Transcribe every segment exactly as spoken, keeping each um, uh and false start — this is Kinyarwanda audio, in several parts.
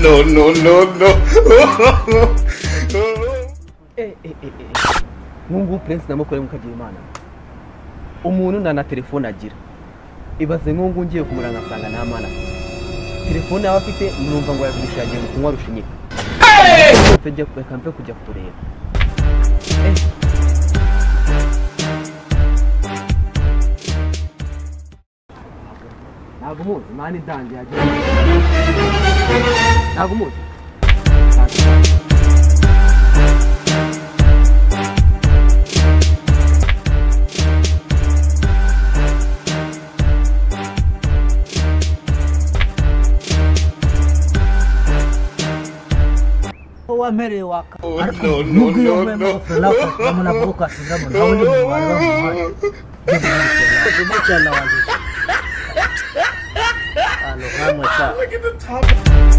no no no no. Eh eh eh eh. Mungu Prince namukore mukagira Imana. Umuntu na na telefone agira. Ibaze nkungu ngiye kumuranga asanga nta mana. Telefone yawe afite murumva ngo yagurisha agiye kunywa rushinyika. Eh! Tujya kweka mpe kujya kureba. Eh. Nagumuze mani dandi yagiye. Nagumuze. Wa mere waka. No no no no. Namuna buka sindamu. Hawali mwala mwala. Jumachala wazi. Alo kama cha. Look at the top.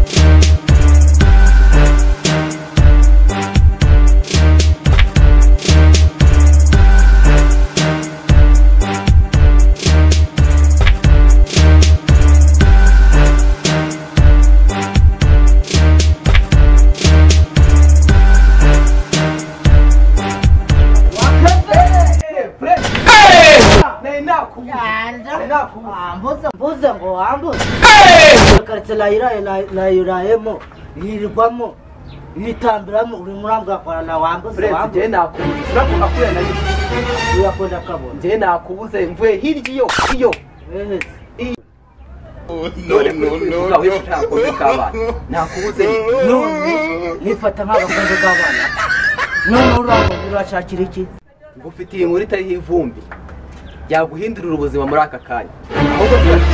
Ambuza mbuza ngo ambuza karitse la ira la iraemo yirwamo yitambiramo uri murambwa kwa na wambuza wambuza je nakubuza ko akuya na yisi yakunda kabona je nakubuze mvuye hirya iyo iyo eh no no no no. Nakubuze none nifata nk'abakondo gabana none urango urashakira iki ngufitiye inkuru itari ivumbi yaguhindurira ubuzima muri aka kanya ahubwo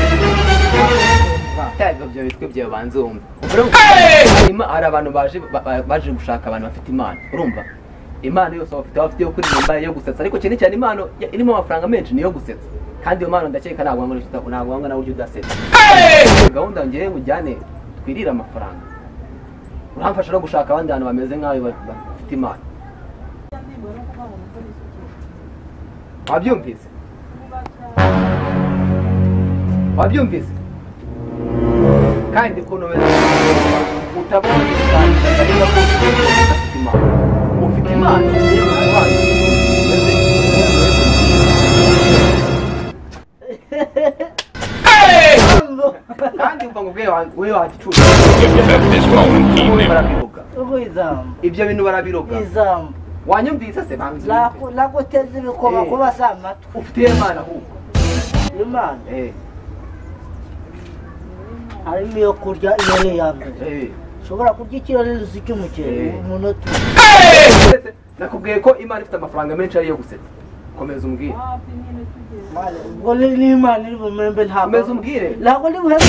taga byo bitwe byo banze umva urumva ari abantu baje baje gushaka abantu bafite imana urumva imana yose bafite bafite yo kuririmba yo gusetsa ariko cyane cyane imana irimo amafaranga menshi niyo gusetsa kandi iyo mana ndakeka ntabwo muri cyo ntabwo wanga na buryo udasetsa gahunda ngiye mujyane twirira amafaranga uramfasha no gushaka abandi bantu bameze nkawe bafite imana wabyumvise wabyumvise kandi kuno wese utabona kandi ariko ko ufite imana ufite imana kandi umva ngo bwe wewe wagicuza ibyo bintu barabiroga izamu wanyumvise se banze lako lako teze bikoba kuba sama ufite imana ahubwo imana eh ari miyo kurya iyone yambe eh shobora kurya ikirore cy'umukere umunota nakubwiye ko imana ifite amafaranga menshi ari yo gusetsa komeza umbwire ngo ni imana iri bumembe nta komeza umbwire lako ni buhembe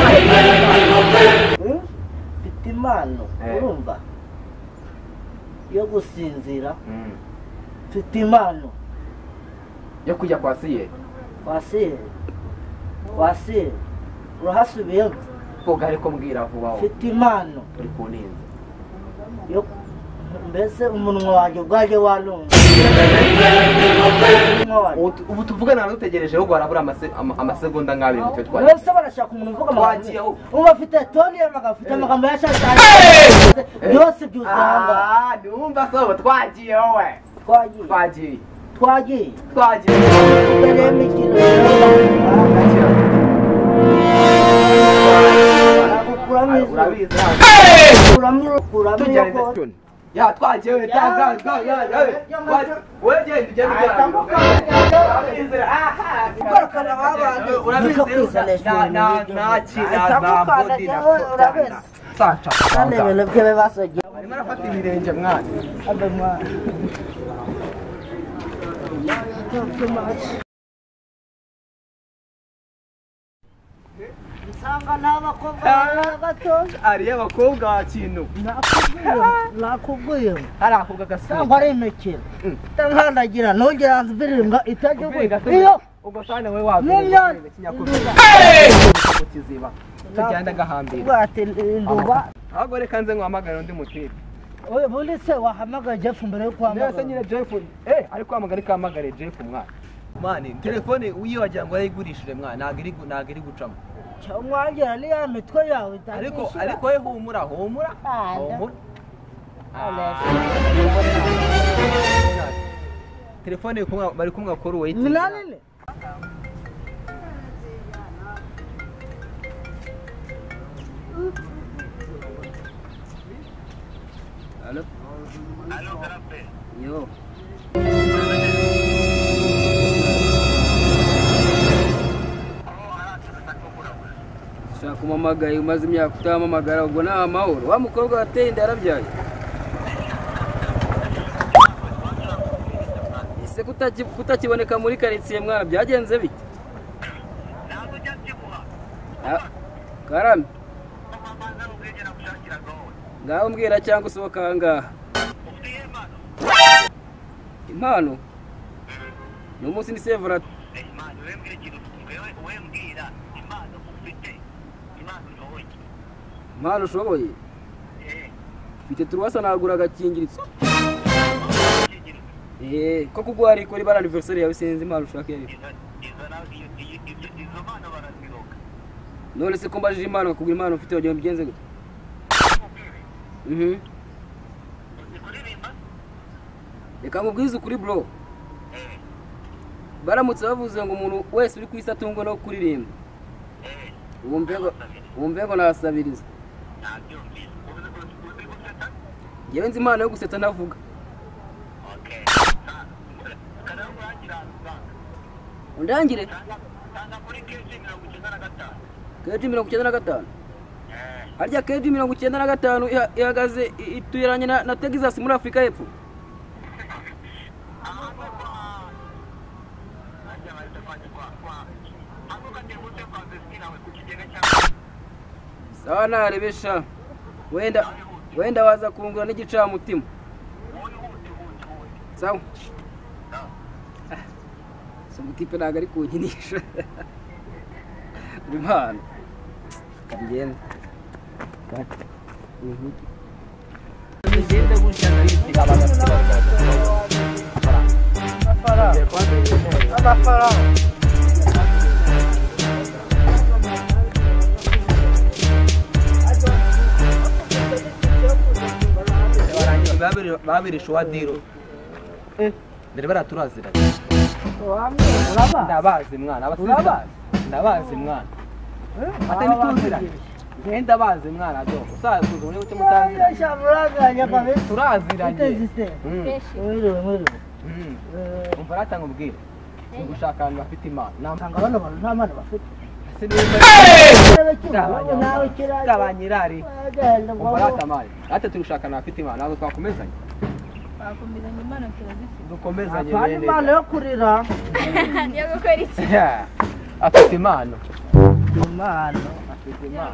ifite imana urumva yo gusinzira mfite impano yo kujya kwa siye kwa siye kwa siye urahasubiye vuga ariko mbwira vuba mfite impano uri kuninza yo mbese umunwa waje bwaje walunga ubu tuvugana nadutegereje ho gwarabura amasegonda ngabiri mutwe twari wese barashaka umuntu uvuga amagiye uba afite toni y'amagafite amagambo yashashanye byose byuzanga ah numva so twagiye wowe twagiye twagiye twagiye twagiye mbere mikino urabizi kuramuro kuramuro ya twagiye we tanga ya ya we genda ugenda ujya aha kugarukana babanje urabizi na na na kina na body na urabizi sacha kandi ibintu bye basoje arimo arafata ibirenge mwana abe mwana Sanga n'abakobwa bato ari abakobwa kintu nakubwiye hari akobwa gasanga sanga ari imekera tankandagira nongera nzibiringa itajye iyo ubwo sana we wavuye kinyakuvuga kiziba tugenda gahambira bate nduba ahubwo reka nze nkwamagara undi mutiri oye bundi se wahamagara Jeff mbere yo kwamagara nese nyine Jeff eh ari kwamagara ikamagara Jeff mwana mani telefone uyi wagira ngo arayigurishije mwana nagiri nagiri gucamo umwangira ni ya mitwe yawe ariko ariko we humura humura humura telefone kumwe bari kumwe akora uwo yiti nani Halo Halo Karape yo shaka kumamagaye umaze imyaka utamamagara ubwo nta mahoro wa mukobwa wateye inda yarabyaye ese kutakiboneka muri karitsiye mwana byagenze bite ntabwo cyakibura karame amabanza ubwegera gushakira gawe ngaho mbwira cyangwa usohoka aha ngaha ufite impano impano ni umunsi ni sevura impano we mbwira ikintu wewe we mbwira impano ufite impano ushoboye impano ushoboye eh mfite turuwasa nagura agakingirizo eh ko kugwari kuri bara anniversary yawe sinzi impano ushaka yari izo mpano baraziroga none se ko mbajije impano kugura impano ufite wagiye mbigenze gute mhm kuririmba reka mubwize ukuri bro baramutse bavuze ngo umuntu wese uri kwisa tungo no kuririmba wumve ngo wumve ngo nasabiriza yewe nzi impano yo gusetsa navuga undangire keji mirongo icyenda na gatanu harya keji mirongo icyenda na gatanu ihagaze ituyeranye na Texas muri Afurika y'Epfo sawa narebesha wenda wenda waza kungura n'igicamutima sawa Samutipe ntago ari kunkinisha impano kagenda ugende gutya nabisiga abantu amafaranga amafaranga babiri shuwadiro eh ndere baraturazira ndabazi mwana abasiza ndabazi mwana atani tuzira ngenda bazi mwana do usaza kuzone ute mutanzira shamuraganya kabisa turaziranye wewe wewe umva ratanga ubwira gushaka abantu bafite imana namanga bano bantu nta mana bafite gabanyirari umva ratamari ate turushaka nafite imana ntabwo twakomezanye bakomezanye imana turazifite dukomezanye bene imana yo kurira niyo gukora iki afite imana imana afite imana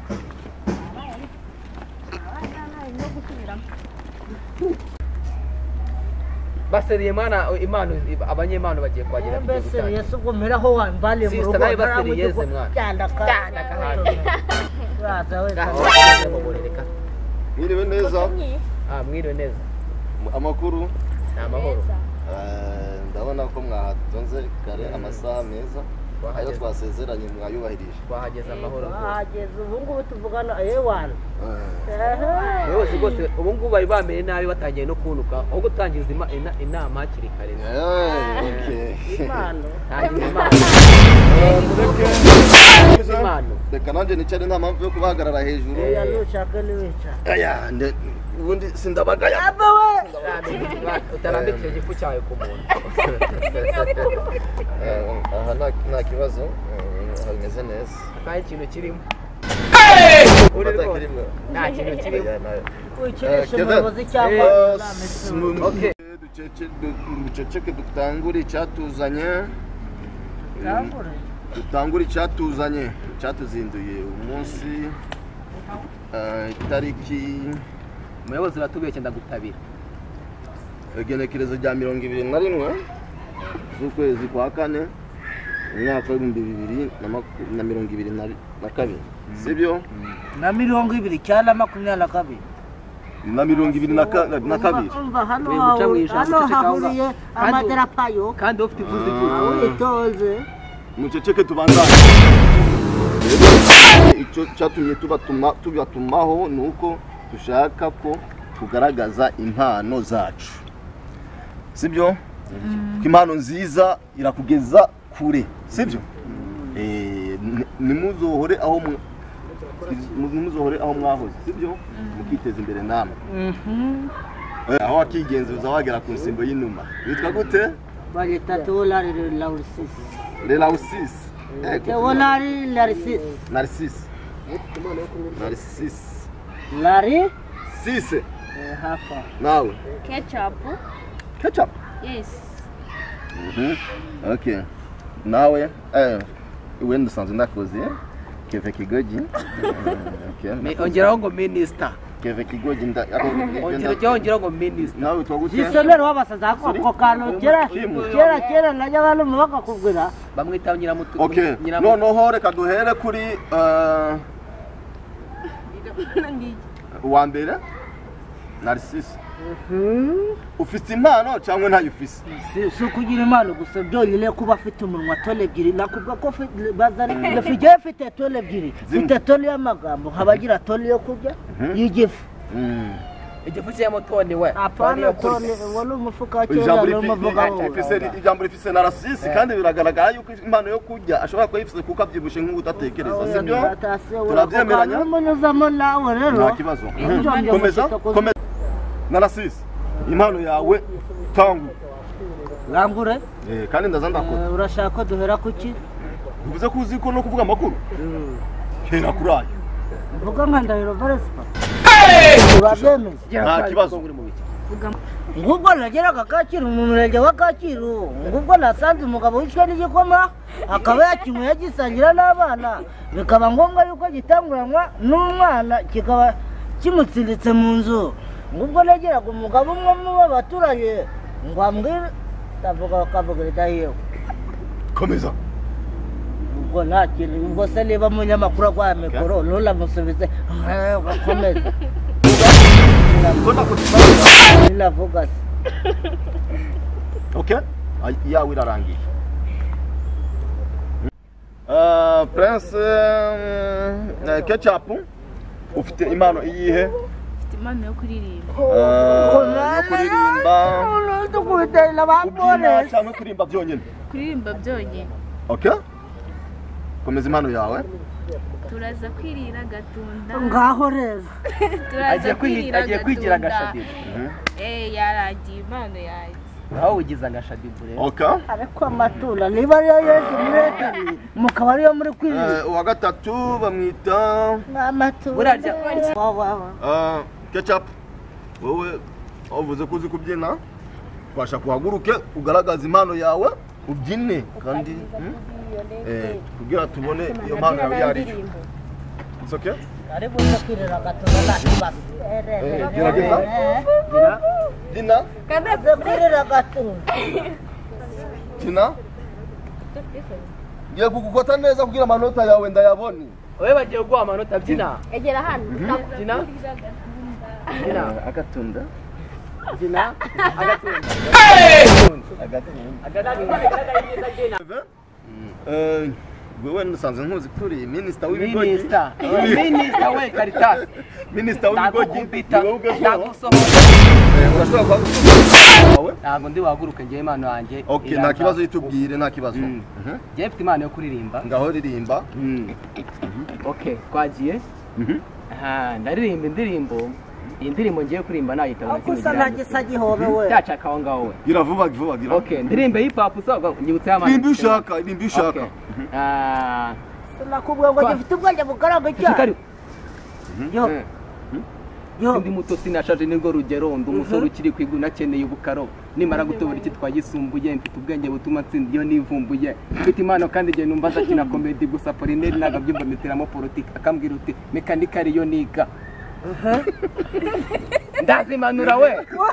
baseriye mana imana abanyemana bagiye kwagera mbese Yesu gumiraho wambale mu rugo nawe baseriye yeze mwana cyanda cyanda kahari uraza we mumureka mwiriwe neza ah mwiriwe neza amakuru ni amahoro ndabona ko mwahatonze kare amasaha meza ayo twasezeranye mwayubahirije twahageze amahoro twahageze ubu ngubu tuvugana ewana rwose rwose ubu ngubu bari bamere nabi batangiye no kunuka aho gutangiza inama hakiri kare impano impano reka nanjye nicare nta mpamvu yo kubahagarara hejuru oya nushaka niwicara ubundi sindabagaya utarambika icyo gifu cyawe ku muntu aha nta kibazo hameze neza nta ikintu kirimo nta kintu kirimo wikirisha umuyobozi cyangwa duceceke dutangure icyatuzanye dutangure icyatuzanye icyatuzinduye umunsi itariki umuyobozi uratubeshye ndagutabira igenekerezo rya mirongo ibiri na rimwe z'ukwezi kwa kane umwaka w'ibihumbi bibiri na mirongo ibiri na kabiri sibyo na mirongo ibiri cyangwa makumyabiri na kabiri na mirongo ibiri na kabiri hano hahuriye amadarapayo kandi ufite ivuze ivuze witoze muceceke tubanzanye icyo cyatumye tubatuma tubatumaho nuko dushaka ko tugaragaza impano zacu sibyo impano nziza irakugeza kure sibyo eh nimuzohore aho nimuzohore aho mwahoze sibyo mukiteza imbere namwe mhm aho akigenzuza wagera ku nsimbo y'inuma witwa gute bagita tolari lausis le lausis tolari narcis narcis narcis lari sise hapa nawe Ketchup. ketchup Yes. mhm okay nawe eh wenda sanze ndakoze keve kigoji okay ongeraho ngo minister keve kigoji nda ongeraho ongeraho ngo minister nawe twagute jisonero wabasaza ko kano kera kera kera najya abantu bakakubwira bamwita nyiramutu okay noneho reka duhere kuri uh uwa mbere narcisse ufite impano cyangwa ntayo ufise si kugira impano gusa byonyine kuba afite umunwa tole ebyiri nakubwa ko bazari nafije afite tole ebyiri ufite tole y'amagambo habagira tole yo kurya yigifu igifu cya motoni we apana tole wano umufuka cyera no muvuga ufise ijambo rifise narcisse kandi biragaragara yuko impano yo kurya ashobora kuyifise kuko abyibushe nk'udatekereza sibyo turabyemeranya munyuzamo nawe rero nta kibazo komeza komeza narcisse impano yawe tangu ngambure eh kandi ndaza ndakora urashaka ko duhera kuki uvuze ko uzi ko no kuvuga amakuru hera kurayo vuga nka ndahiro Varespa urabemeye nta kibazo ngubwo nageraga Kacyiru mu murenge wa Kacyiru ngubwo nasanze umugabo wicwe n'igikoma akaba yakimuye yagisangira n'abana bikaba ngombwa yuko gitanguranwa n'umwana kikaba kimutsinditse mu nzu ngubwo nageraga umugabo umwe mu baturage ngo ambwire tavuga kavuga idahiyo komeza ubwo nta kintu ubwo se niba munyamakuru agwa mikoro nula musubize komeza navuga okay yawe irarangiye uh prince uh, ketchup ufite impano iyihe Imana yo kuririmba. yo kuririmba tukubita na bambone cyangwa kuririmba byonyine Kuririmba byonyine. okay komeza impano yawe Turaza kwirira gatunda. ngaho rero Turaza kwirira agiye kwigira agashadiro eh yaragiye impano yaje. aho ugize agashadiro rero okay ariko amatunda niba ariyo Yesu mureke mukaba ariyo muri kwirira uwa gatatu bamwita amatunda burarya uh ketchup wowe uvuze ko uzi kubyina twasha kuhaguruke ugaragaza impano yawe ubyine kandi eh kugira tubone iyo mpano yawe yari it's okay ari buze kwirira gatunda nakibasa gerageza dina kandi kwirira gatunda dina ngiye kugukota neza kugira amanota yawe ndayabone wewe bagiye guha amanota byina Egera hano. byina byina agatunda byina agatunda agatunda eh wewe nsanze nkuzi kuri minister w'ibigogi minister minister we Caritas minister w'ibigogi ndagusohoye urashobora kuhaguruka ntabwo ndi wahaguruka ngiye impano yanjye okay nta kibazo yitubwire nta kibazo ngiye mfite impano yo kuririmba ngaho ririmba okay twagiye aha ndaririmba indirimbo iyi ndirimbo ngiye kuririmba nayitabo na kimwe gusa nagisa gihobe we cyacaka aho ngaho we gira vuba vuba gira okay ndirimbe hip hop so nyibutse y'amana nimbi ushaka nimbi ushaka ah nakubwiye ngo gifite ubwenge bugaraga cyane yo yo ndi muto sinashaje nirwo rugero ndi umusore ukiri kwiguna akeneye ubukaro nimara gutobora iki twayisumbuye mfite ubwenge butuma ntsinda iyo nivumbuye mfite impano kandi igihe numva zakina comedy gusa Polineri nagabyumva meteramo politique akambwira uti mekanika ariyo niga ndazimanura we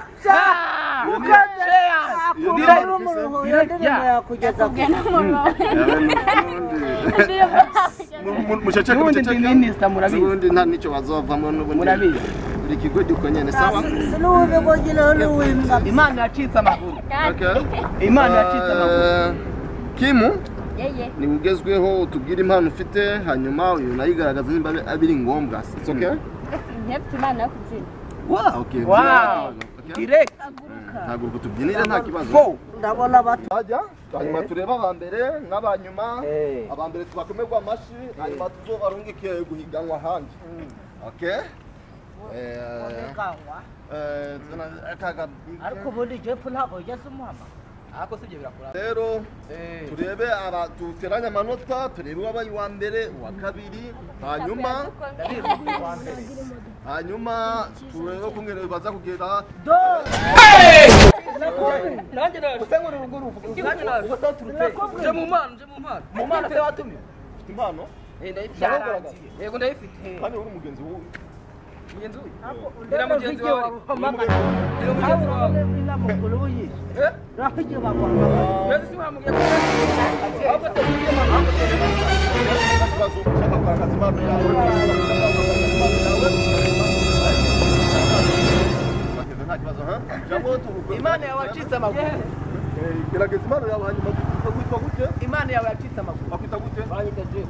mushaka minister murabizi ubundi nta nicyo bazovamo n'ubundi murabizi buri kigo gikonyene sawa sinuwe bogile ni wimba imana yacitse amaguru okay imana yacitse amaguru kimu yeye ni ugezweho utubwire impano ufite hanyuma uyu nayigaragaza nimba abiri ngombwa it's okay ntiyafite imana yo kubyina wow okay wow direct ntabwo kutubyinira nta kibazo ndabona bato bajya hanyuma tureba abambere n'abanyuma abambere twakomerwa amashi hanyuma tuzobarungike guhiganwa handi okay eh eh akaga ariko ubundi Jeff ntabwo ugeze umuhama ako sibyo birakora rero turebe aba tuteranya amanota turebe wabaye wa mbere wa kabiri hanyuma hanyuma turebe kungere baza kugera nanjye usengura uruguru nanjye nawe turutse je mu mana je mu mana mu mana se watumye impano eh ndayifite yego ndayifite kandi uri umugenzi wowe mugenzi we ndira mugenzi wawe ndira mugenzi wawe inamukuru uyi eh rafiki bakwa yezi si wamugenzi ahubwo tugiye mama bazo ushaka kugaragaza impano yawe nta kibazo ha jambo turuko imana yawe yacitse amaguru gerageza impano yawe hanyuma witwa gute imana yawe yacitse amaguru bakwita gute banyita je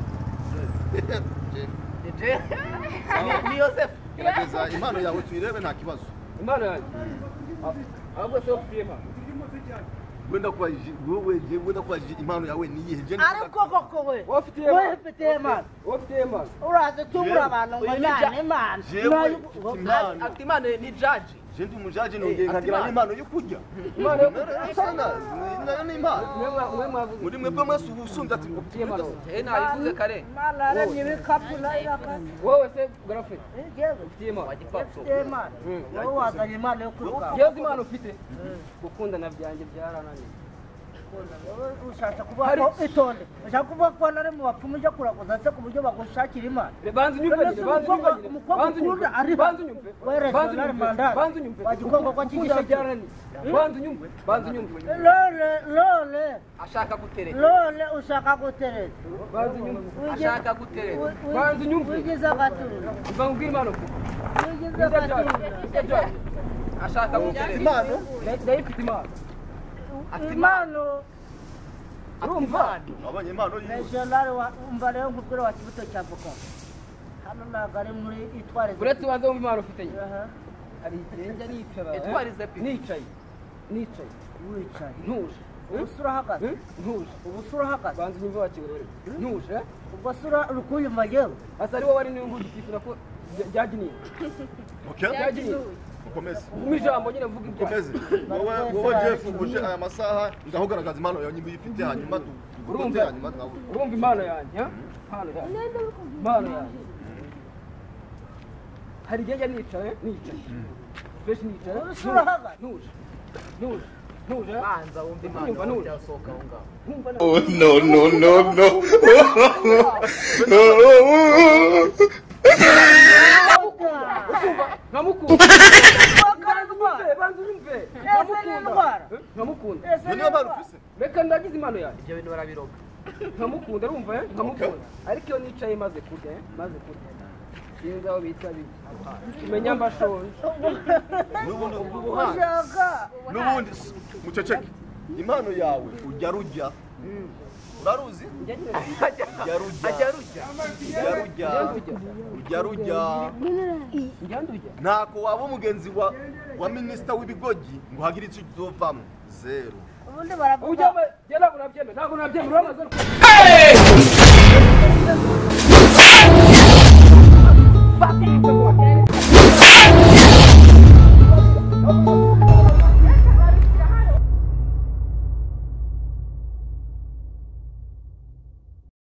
je ni Joseph gerageza impano yawe tuyirebe nta kibazo imana yanjye ahubwo se ofiyema wenda kwa wewe je wenda kwa impano yawe ni yihe je ariko koko we wafitiye we ufite imana wafitiye imana uraze tumura abantu ngo nane imana afite imana ni judge je ndi umujaje nongeye nkagira impano yo kurya imana yo sana nayo ni impano mwe mwavuze muri mwe bamwe usunda ati ufitiye imana eh nayivuze kare imana aremye ibikapu n'iraka wowe se girlfriend jewe ufitiye imana ufite imana wowe wazanye imana yo kuruka yewe imana ufite gukunda na byanjye byarananiye ushaka kuvuga ko itonde ushaka kuvuga ko nari mu bapfumu uje kuraguza se ku buryo bagushakira imana banzu nyumve banzu nyumve banzu nyumve ari banzu nyumve banzu nyumve banzu nyumve wagikongo kwa kigisha byarananiye banzu nyumve banzu nyumve lole lole ashaka gutereta lole ushaka gutereta banzu nyumve ashaka gutereta banzu nyumve wigiza gaturura mva ngubwira imana uko wigiza gaturura ashaka gutereta impano ndayifite imana impano urumva abanye impano yiwe nationale wa umva rero nkubwira wa kibuto cya Boko hano ntabwo ari muri itware uretse ubanza wumva imana ufite aha hari irenga nicara itwarize pe nicaye nicaye wicaye ntuje ubusura hagaze ntuje ubusura hagaze banza nyumve wakiwerere ntuje ubusura rukuyuma yewe asa ari wowe ari n'ingudu tifura ko byaginiye okay byaginiye ukomeze umijambo nyine mvuga ibyo ukomeze wowe wowe Jeff uje aya masaha ndahugaragaza impano yawe nyimbi ifite hanyuma urumva hanyuma nawe urumva impano yanjye impano yanjye impano yanjye hari igihe nicaye nicaye fresh nicaye ubusura hagaze ntuje ntuje ntuje banza wumva imana yasohoka aho ngaho Oh no no no no. nkamukunda banza unyumve nkamukunda nkamukunda niyo mpano ufise reka ndagize impano yanjye ibyo bintu barabiroga nkamukunda urumva eh nkamukunda ariko iyo nicaye maze kurya eh maze kurya sinzi aho bita bibi umenya mbashonje n'ubundi ushaka n'ubundi muceceke impano yawe ujya rujya uraruzi ujya rujya ajya rujya ujya rujya ujya rujya njyandujya ntako waba umugenzi wa wa minisita w'ibigogi ngo hagire icyo uzovamo zero ubundi baravuga ujya ntabwo nabyemera ntabwo nabyemera uramaze